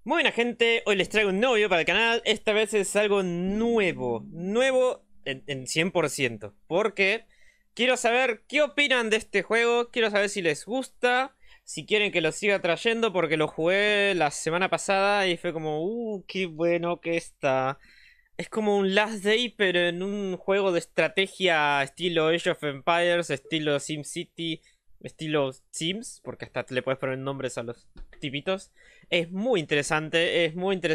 Muy buena gente, hoy les traigo un nuevo video para el canal. Esta vez es algo nuevo en 100%. Porque quiero saber qué opinan de este juego, quiero saber si les gusta, si quieren que lo siga trayendo, porque lo jugué la semana pasada y fue como, qué bueno que está. Es como un Last Day, pero en un juego de estrategia estilo Age of Empires, estilo SimCity, estilo Sims, porque hasta le puedes poner nombres a los tipitos. Es muy interesante,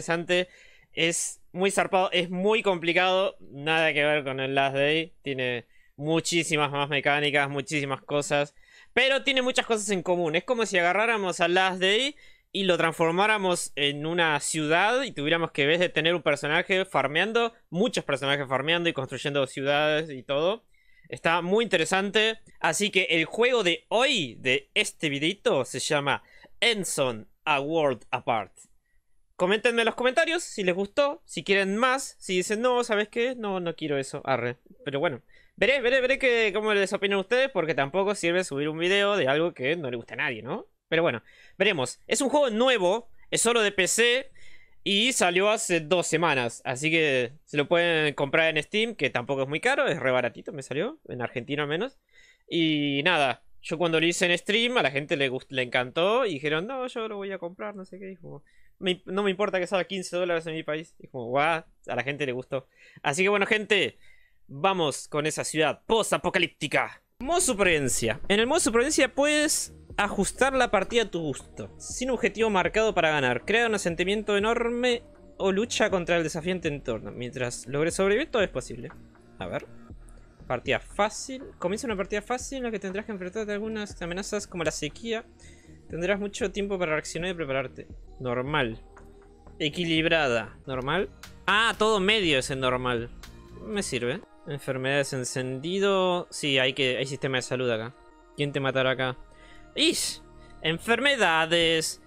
es muy zarpado, es muy complicado, nada que ver con el Last Day, tiene muchísimas más mecánicas, muchísimas cosas, pero tiene muchas cosas en común. Es como si agarráramos al Last Day y lo transformáramos en una ciudad y tuviéramos que, en vez de tener un personaje farmeando, muchos personajes farmeando y construyendo ciudades y todo. Está muy interesante. Así que el juego de hoy, de este videito, se llama Enson: A World Apart. Coméntenme en los comentarios si les gustó, si quieren más, si dicen no, ¿sabes qué? No quiero eso, arre. Pero bueno, veré cómo les opinan ustedes, porque tampoco sirve subir un video de algo que no le gusta a nadie, ¿no? Pero bueno, veremos. Es un juego nuevo, es solo de PC y salió hace 2 semanas. Así que se lo pueden comprar en Steam, que tampoco es muy caro, es re baratito, me salió, en Argentina al menos. Y nada, yo cuando lo hice en stream a la gente le encantó y dijeron, no, yo lo voy a comprar, no sé qué. Dijo, no me importa que salga $15 en mi país. Y como, guau, a la gente le gustó. Así que bueno, gente, vamos con esa ciudad post-apocalíptica. Modo supervivencia. En el modo supervivencia puedes ajustar la partida a tu gusto, sin objetivo marcado para ganar. Crea un asentamiento enorme o lucha contra el desafiante entorno. Mientras logres sobrevivir, todo es posible. A ver. Partida fácil. Comienza una partida fácil en la que tendrás que enfrentarte a algunas amenazas como la sequía. Tendrás mucho tiempo para reaccionar y prepararte. Normal. Equilibrada. Normal. Ah, todo medio es en normal. Me sirve. Enfermedades encendido. Sí, hay sistema de salud acá. ¿Quién te matará acá? ¡Ish! Enfermedades.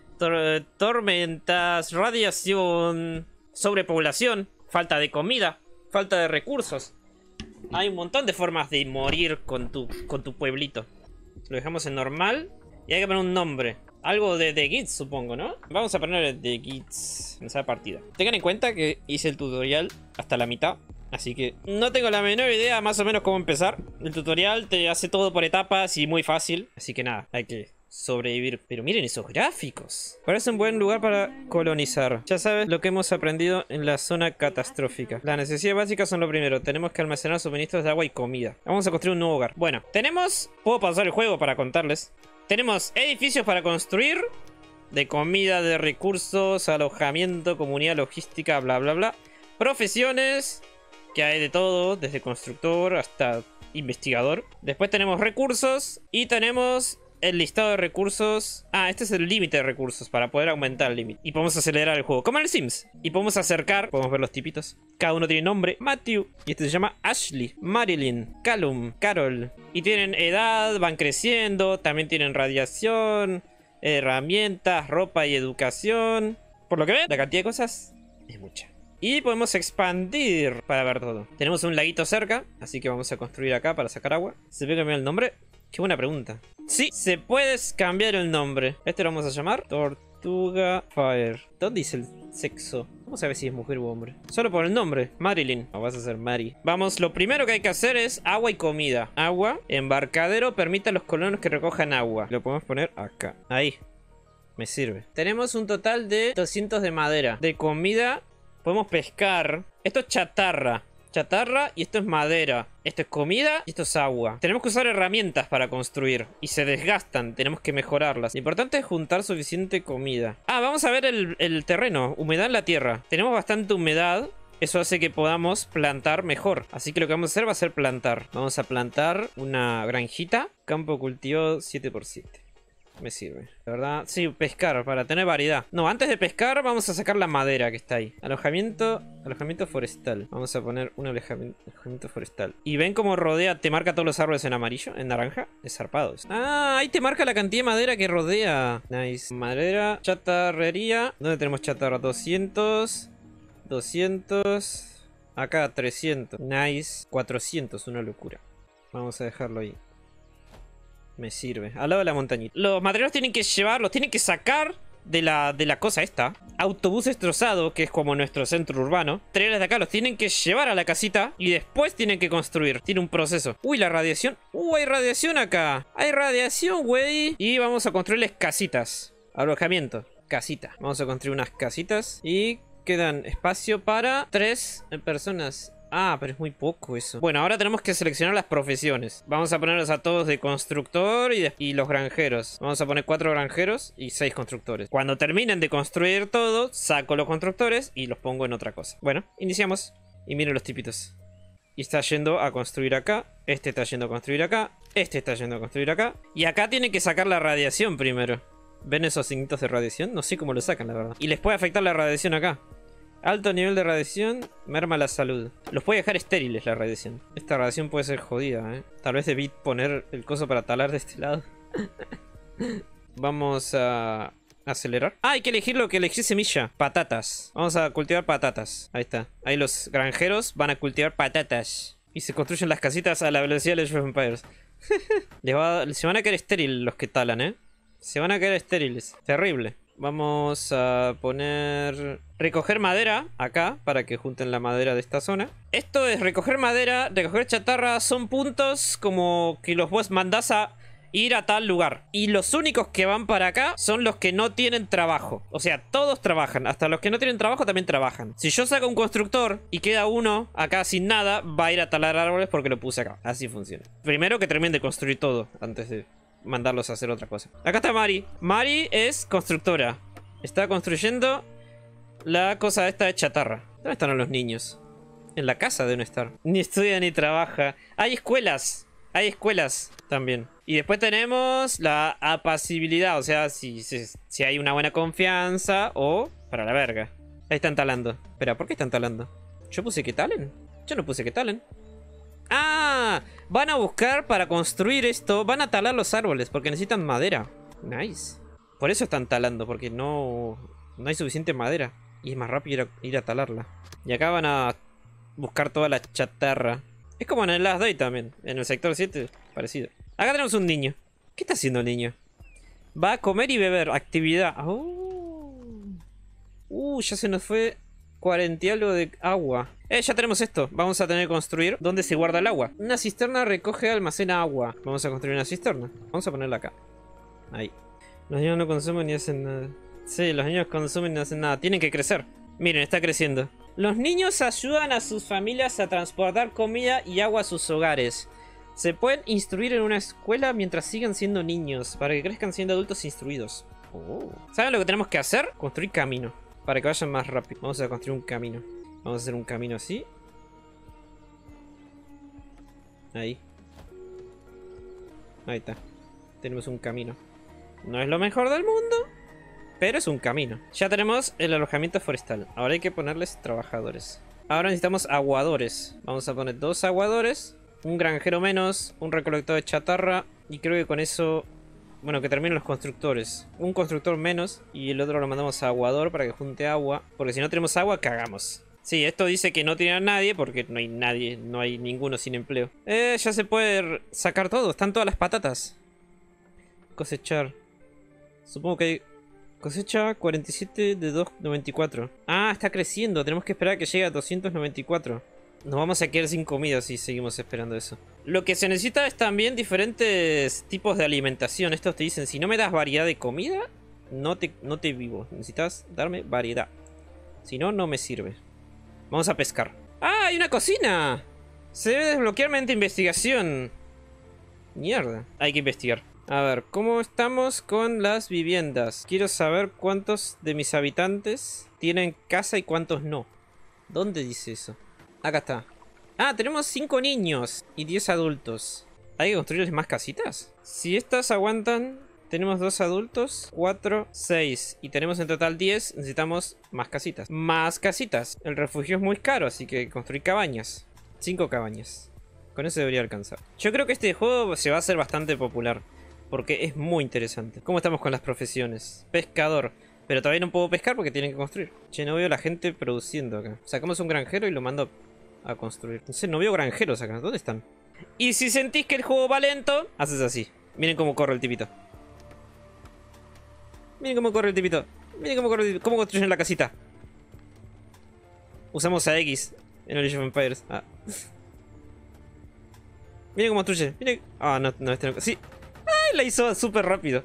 Tormentas. Radiación. Sobrepoblación. Falta de comida. Falta de recursos. Hay un montón de formas de morir con tu pueblito. Lo dejamos en normal. Y hay que poner un nombre. Algo de Gits, supongo, ¿no? Vamos a poner de Gits en esa partida. Tengan en cuenta que hice el tutorial hasta la mitad. Así que no tengo la menor idea más o menos cómo empezar. El tutorial te hace todo por etapas y muy fácil. Así que nada, hay que sobrevivir. Pero miren esos gráficos. Parece un buen lugar para colonizar. Ya sabes lo que hemos aprendido en la zona catastrófica. Las necesidades básicas son lo primero. Tenemos que almacenar suministros de agua y comida. Vamos a construir un nuevo hogar. Bueno, puedo pasar el juego para contarles. Tenemos edificios para construir. De comida, de recursos, alojamiento, comunidad, logística, bla bla bla. Profesiones. Que hay de todo, desde constructor hasta investigador. Después tenemos recursos y tenemos el listado de recursos. Ah, este es el límite de recursos para poder aumentar el límite. Y podemos acelerar el juego, como en el Sims. Y podemos acercar, podemos ver los tipitos. Cada uno tiene nombre. Matthew, y este se llama Ashley, Marilyn, Callum, Carol. Y tienen edad, van creciendo. También tienen radiación, herramientas, ropa y educación. Por lo que ven, la cantidad de cosas es mucha. Y podemos expandir para ver todo. Tenemos un laguito cerca, así que vamos a construir acá para sacar agua. ¿Se puede cambiar el nombre? Qué buena pregunta. Sí, se puede cambiar el nombre. Este lo vamos a llamar Tortuga Fire. ¿Dónde dice el sexo? Vamos a ver si es mujer u hombre. Solo por el nombre. Marilyn. O vas a ser Mary. Vamos, lo primero que hay que hacer es agua y comida. Agua. Embarcadero permite a los colonos que recojan agua. Lo podemos poner acá. Ahí. Me sirve. Tenemos un total de 200 de madera. De comida podemos pescar. Esto es chatarra. Chatarra y esto es madera. Esto es comida y esto es agua. Tenemos que usar herramientas para construir. Y se desgastan, tenemos que mejorarlas. Lo importante es juntar suficiente comida. Ah, vamos a ver el terreno. Humedad en la tierra. Tenemos bastante humedad. Eso hace que podamos plantar mejor. Así que lo que vamos a hacer va a ser plantar. Vamos a plantar una granjita. Campo cultivado 7x7. Me sirve, la verdad. Sí, pescar, para tener variedad. No, antes de pescar vamos a sacar la madera que está ahí. Alojamiento forestal. Vamos a poner un alojamiento forestal. Y ven cómo rodea, te marca todos los árboles en amarillo, en naranja. Es zarpado eso. Ah, ahí te marca la cantidad de madera que rodea. Nice. Madera, chatarrería. ¿Dónde tenemos chatarra? 200. Acá 300. Nice. 400, una locura. Vamos a dejarlo ahí. Me sirve. Al lado de la montañita. Los materiales tienen que llevar, los tienen que sacar de la cosa esta. Autobús destrozado, que es como nuestro centro urbano. Trenes de acá los tienen que llevar a la casita y después tienen que construir. Tiene un proceso. Uy, la radiación. Hay radiación acá. Hay radiación, güey. Y vamos a construirles casitas. Alojamiento. Casita. Vamos a construir unas casitas. Y quedan espacio para 3 personas. Ah, pero es muy poco eso. Bueno, ahora tenemos que seleccionar las profesiones. Vamos a ponerlos a todos de constructor y los granjeros. Vamos a poner 4 granjeros y 6 constructores. Cuando terminen de construir todo, saco los constructores y los pongo en otra cosa. Bueno, iniciamos. Y miren los tipitos. Y está yendo a construir acá. Este está yendo a construir acá. Este está yendo a construir acá. Y acá tienen que sacar la radiación primero. ¿Ven esos signitos de radiación? No sé cómo lo sacan, la verdad. Y les puede afectar la radiación acá. Alto nivel de radiación merma la salud. Los puede dejar estériles la radiación. Esta radiación puede ser jodida, ¿eh? Tal vez debí poner el coso para talar de este lado. Vamos a acelerar. Ah, hay que elegir lo que elegí semilla. Patatas. Vamos a cultivar patatas. Ahí está. Ahí los granjeros van a cultivar patatas. Y se construyen las casitas a la velocidad de los Empires. Se van a quedar estériles los que talan, ¿eh? Se van a quedar estériles. Terrible. Vamos a poner... recoger madera acá, para que junten la madera de esta zona. Esto es recoger madera, recoger chatarra. Son puntos como que los vos mandás a ir a tal lugar. Y los únicos que van para acá son los que no tienen trabajo. O sea, todos trabajan. Hasta los que no tienen trabajo también trabajan. Si yo saco un constructor y queda uno acá sin nada, va a ir a talar árboles porque lo puse acá. Así funciona. Primero que terminen de construir todo antes de mandarlos a hacer otra cosa. Acá está Mari. Mari es constructora. Está construyendo la cosa esta de chatarra. ¿Dónde están los niños? En la casa deben estar. Ni estudia ni trabaja. Hay escuelas. Hay escuelas también. Y después tenemos la apacibilidad. O sea, si hay una buena confianza o para la verga. Ahí están talando. Espera, ¿por qué están talando? ¿Yo puse que talen? Yo no puse que talen. ¡Ah! Van a buscar para construir esto. Van a talar los árboles porque necesitan madera. Nice. Por eso están talando, porque no hay suficiente madera. Y es más rápido ir a talarla. Y acá van a buscar toda la chatarra. Es como en el Last Day también. En el sector 7, parecido. Acá tenemos un niño. ¿Qué está haciendo el niño? Va a comer y beber. Actividad. Ya se nos fue 40 y algo de agua. Ya tenemos esto. Vamos a tener que construir donde se guarda el agua. Una cisterna recoge y almacena agua. Vamos a construir una cisterna. Vamos a ponerla acá. Ahí. Los niños no consumen ni hacen nada. Sí, los niños consumen y no hacen nada. Tienen que crecer. Miren, está creciendo. Los niños ayudan a sus familias a transportar comida y agua a sus hogares. Se pueden instruir en una escuela mientras sigan siendo niños, para que crezcan siendo adultos instruidos. ¿Saben lo que tenemos que hacer? Construir camino, para que vayan más rápido. Vamos a construir un camino. Vamos a hacer un camino así. Ahí. Ahí está. Tenemos un camino. No es lo mejor del mundo, pero es un camino. Ya tenemos el alojamiento forestal. Ahora hay que ponerles trabajadores. Ahora necesitamos aguadores. Vamos a poner 2 aguadores. Un granjero menos. Un recolector de chatarra. Y creo que con eso... bueno, que terminen los constructores. Un constructor menos. Y el otro lo mandamos a aguador para que junte agua. Porque si no tenemos agua, cagamos. Sí, esto dice que no tiene a nadie porque no hay nadie. No hay ninguno sin empleo. Ya se puede sacar todo. Están todas las patatas. Cosechar. Supongo que hay... cosecha 47 de 294. Ah, está creciendo. Tenemos que esperar a que llegue a 294. Nos vamos a quedar sin comida si seguimos esperando eso. Lo que se necesita es también diferentes tipos de alimentación. Estos te dicen, si no me das variedad de comida, no te vivo. Necesitas darme variedad. Si no, no me sirve. Vamos a pescar. ¡Ah, hay una cocina! Se debe desbloquear mediante investigación. Mierda. Hay que investigar. A ver, ¿cómo estamos con las viviendas? Quiero saber cuántos de mis habitantes tienen casa y cuántos no. ¿Dónde dice eso? Acá está. Ah, tenemos 5 niños y 10 adultos. ¿Hay que construirles más casitas? Si estas aguantan, tenemos 2 adultos, 4, 6. Y tenemos en total 10, necesitamos más casitas. Más casitas. El refugio es muy caro, así que construir cabañas. 5 cabañas. Con eso debería alcanzar. Yo creo que este juego se va a hacer bastante popular. Porque es muy interesante. ¿Cómo estamos con las profesiones? Pescador. Pero todavía no puedo pescar porque tienen que construir. Che, no veo a la gente produciendo acá. Sacamos un granjero y lo mando a construir. No sé, no veo granjeros acá. ¿Dónde están? Y si sentís que el juego va lento, haces así. Miren cómo corre el tipito. Miren cómo corre el tipito. Miren cómo construyen la casita. Usamos a X en el Age of Empires. Ah. Miren cómo construye. Miren. Ah, no, este no. Sí. ¡Ay! La hizo súper rápido.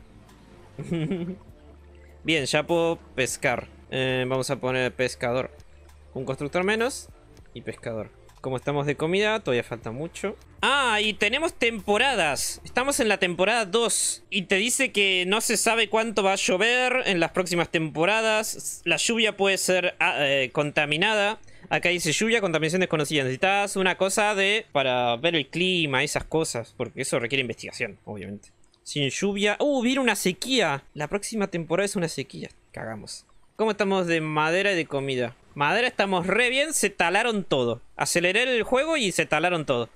Bien, ya puedo pescar. Vamos a poner pescador. Un constructor menos y pescador. Como estamos de comida, todavía falta mucho. Ah, y tenemos temporadas. Estamos en la temporada 2. Y te dice que no se sabe cuánto va a llover en las próximas temporadas. La lluvia puede ser contaminada. Acá dice lluvia, contaminación desconocida. Necesitas una cosa para ver el clima, esas cosas. Porque eso requiere investigación, obviamente. Sin lluvia. Viene una sequía. La próxima temporada es una sequía. Cagamos. ¿Cómo estamos de madera y de comida? Madera estamos re bien, se talaron todo. Aceleré el juego y se talaron todo.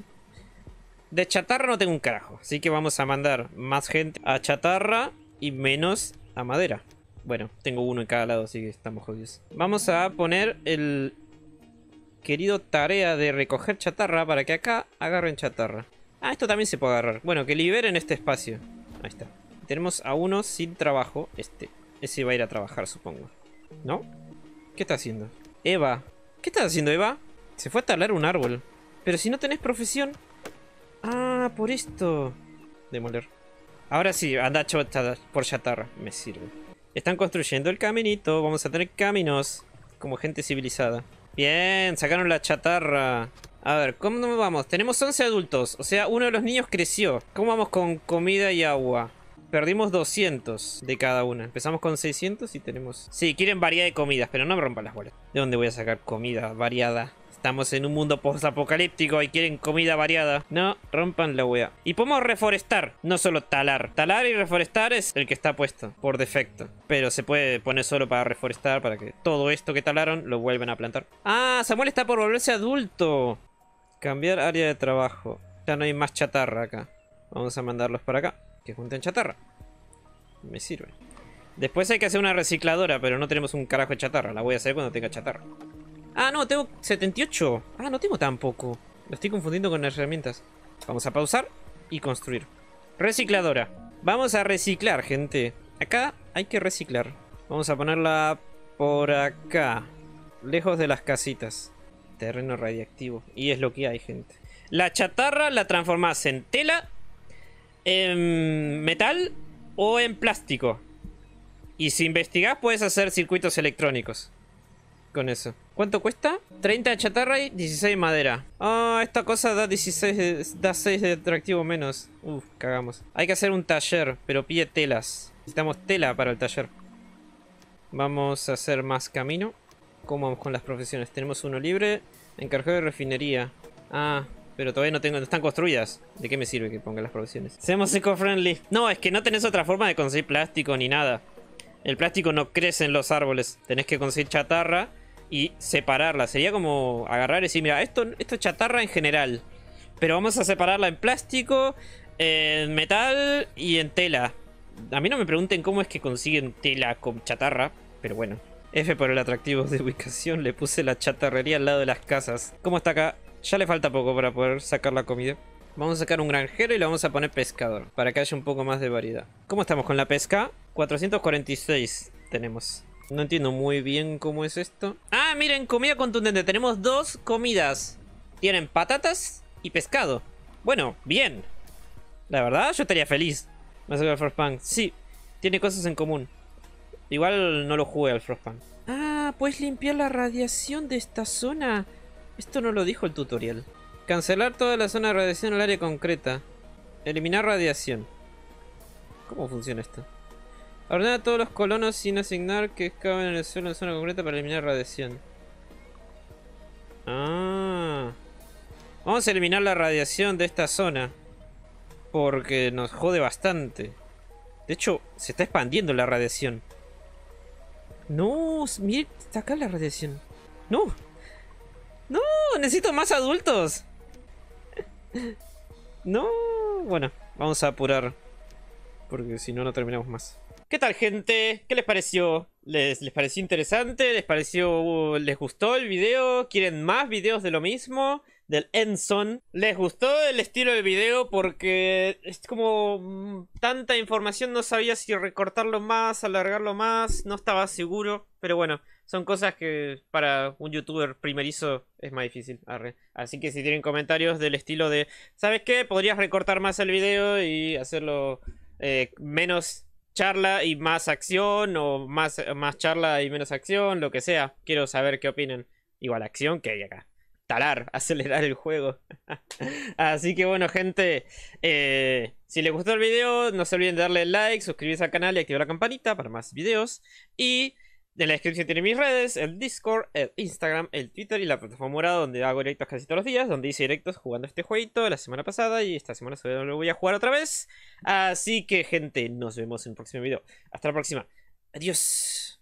De chatarra no tengo un carajo. Así que vamos a mandar más gente a chatarra y menos a madera. Bueno, tengo uno en cada lado, así que estamos jodidos. Vamos a poner el querido tarea de recoger chatarra para que acá agarren chatarra. Ah, esto también se puede agarrar. Bueno, que liberen este espacio. Ahí está. Tenemos a uno sin trabajo. Ese va a ir a trabajar, supongo. ¿No? ¿Qué está haciendo? Eva. ¿Qué estás haciendo, Eva? Se fue a talar un árbol. Pero si no tenés profesión. Ah, por esto. Demoler. Ahora sí, anda por chatarra. Me sirve. Están construyendo el caminito. Vamos a tener caminos. Como gente civilizada. Bien, sacaron la chatarra. A ver, ¿cómo vamos? Tenemos 11 adultos. O sea, uno de los niños creció. ¿Cómo vamos con comida y agua? Perdimos 200 de cada una. Empezamos con 600 y tenemos... Sí, quieren variedad de comidas, pero no me rompan las bolas. ¿De dónde voy a sacar comida variada? Estamos en un mundo post-apocalíptico y quieren comida variada. No, rompan la wea. Y podemos reforestar, no solo talar. Talar y reforestar es el que está puesto por defecto. Pero se puede poner solo para reforestar, para que todo esto que talaron lo vuelvan a plantar. Ah, Samuel está por volverse adulto. Cambiar área de trabajo. Ya no hay más chatarra acá. Vamos a mandarlos para acá. Que junten chatarra. Me sirve. Después hay que hacer una recicladora, pero no tenemos un carajo de chatarra. La voy a hacer cuando tenga chatarra. Ah, no, tengo 78. Ah, no tengo tan poco. Lo estoy confundiendo con las herramientas. Vamos a pausar y construir. Recicladora. Vamos a reciclar, gente. Acá hay que reciclar. Vamos a ponerla por acá. Lejos de las casitas. Terreno radiactivo. Y es lo que hay, gente. La chatarra la transformás en tela, en metal o en plástico. Y si investigás puedes hacer circuitos electrónicos con eso. ¿Cuánto cuesta? 30 de chatarra y 16 de madera. Ah, esta cosa da 16, da 6 de atractivo menos. Cagamos. Hay que hacer un taller, pero pide telas. Necesitamos tela para el taller. Vamos a hacer más camino. ¿Cómo vamos con las profesiones? Tenemos uno libre. Encargado de refinería. Ah, pero todavía no están construidas. ¿De qué me sirve que ponga las profesiones? Seamos eco-friendly. No, es que no tenés otra forma de conseguir plástico ni nada. El plástico no crece en los árboles. Tenés que conseguir chatarra y separarla. Sería como agarrar y decir, mira, esto es chatarra en general. Pero vamos a separarla en plástico, en metal y en tela. A mí no me pregunten cómo es que consiguen tela con chatarra, pero bueno. F por el atractivo de ubicación. Le puse la chatarrería al lado de las casas. ¿Cómo está acá? Ya le falta poco para poder sacar la comida. Vamos a sacar un granjero y le vamos a poner pescador, para que haya un poco más de variedad. ¿Cómo estamos con la pesca? 446 tenemos. No entiendo muy bien cómo es esto. Ah, miren, comida contundente. Tenemos 2 comidas. Tienen patatas y pescado. Bueno, bien. La verdad, yo estaría feliz. Me saco el Frostpunk. Sí, tiene cosas en común. Igual no lo jugué al Frostpunk. Ah, puedes limpiar la radiación de esta zona. Esto no lo dijo el tutorial. Cancelar toda la zona de radiación al área concreta. Eliminar radiación. ¿Cómo funciona esto? Ordenar a todos los colonos sin asignar que excaven en el suelo en zona concreta para eliminar radiación. Ah. Vamos a eliminar la radiación de esta zona. Porque nos jode bastante. De hecho, se está expandiendo la radiación. No, mire, está acá la radiación. No. No, necesito más adultos. No, bueno, vamos a apurar. Porque si no, no terminamos más. ¿Qué tal, gente? ¿Qué les pareció? ¿Les pareció interesante? ¿Les pareció... les gustó el video? ¿Quieren más videos de lo mismo? del Enson. ¿Les gustó el estilo del video? Porque es como tanta información, no sabía si recortarlo más, alargarlo más, no estaba seguro. Pero bueno, son cosas que para un youtuber primerizo es más difícil. Arre. Así que si tienen comentarios del estilo de, ¿sabes qué? Podrías recortar más el video y hacerlo menos charla y más acción, o más charla y menos acción, lo que sea. Quiero saber qué opinan. Igual acción que hay acá. Talar, acelerar el juego. Así que bueno, gente, si les gustó el video, no se olviden de darle like, suscribirse al canal y activar la campanita para más videos. Y en la descripción tienen mis redes, el Discord, el Instagram, el Twitter y la plataforma morada, donde hago directos casi todos los días, donde hice directos jugando este jueguito la semana pasada y esta semana lo voy a jugar otra vez. Así que gente, nos vemos en el próximo video. Hasta la próxima. Adiós.